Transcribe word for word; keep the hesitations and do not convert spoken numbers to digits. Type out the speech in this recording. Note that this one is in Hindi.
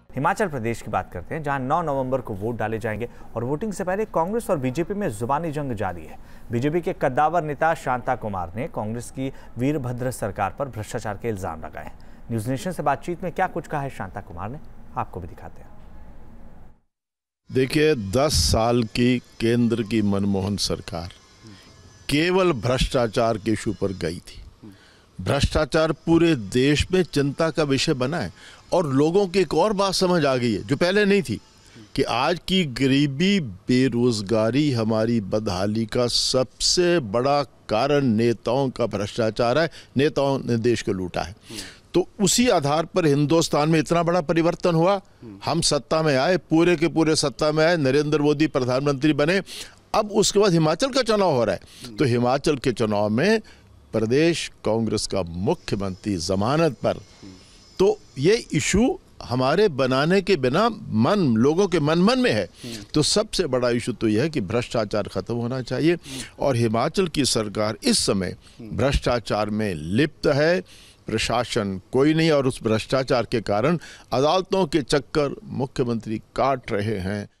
हिमाचल प्रदेश की बात करते हैं, जहां नौ नवंबर को वोट डाले जाएंगे और वोटिंग से पहले कांग्रेस और बीजेपी में जुबानी जंग जारी है। बीजेपी के कद्दावर नेता शांता कुमार ने कांग्रेस की वीरभद्र सरकार पर भ्रष्टाचार के इल्जाम लगाए हैं। न्यूज नेशन से बातचीत में क्या कुछ कहा है शांता कुमार ने, आपको भी दिखाते हैं। देखिए, दस साल की केंद्र की मनमोहन सरकार केवल भ्रष्टाचार के इशू पर गई थी। भ्रष्टाचार पूरे देश में चिंता का विषय बना है और लोगों की एक और बात समझ आ गई है जो पहले नहीं थी, कि आज की गरीबी, बेरोजगारी, हमारी बदहाली का सबसे बड़ा कारण नेताओं का भ्रष्टाचार है। नेताओं ने देश को लूटा है। तो उसी आधार पर हिंदुस्तान में इतना बड़ा परिवर्तन हुआ। हम सत्ता में आए, पूरे के पूरे सत्ता में आए, नरेंद्र मोदी प्रधानमंत्री बने। अब उसके बाद हिमाचल का चुनाव हो रहा है, तो हिमाचल के चुनाव में प्रदेश कांग्रेस का मुख्यमंत्री जमानत पर, तो ये इशू हमारे बनाने के बिना मन लोगों के मन मन में है। तो सबसे बड़ा इशू तो यह है कि भ्रष्टाचार खत्म होना चाहिए और हिमाचल की सरकार इस समय भ्रष्टाचार में लिप्त है। प्रशासन कोई नहीं और उस भ्रष्टाचार के कारण अदालतों के चक्कर मुख्यमंत्री काट रहे हैं।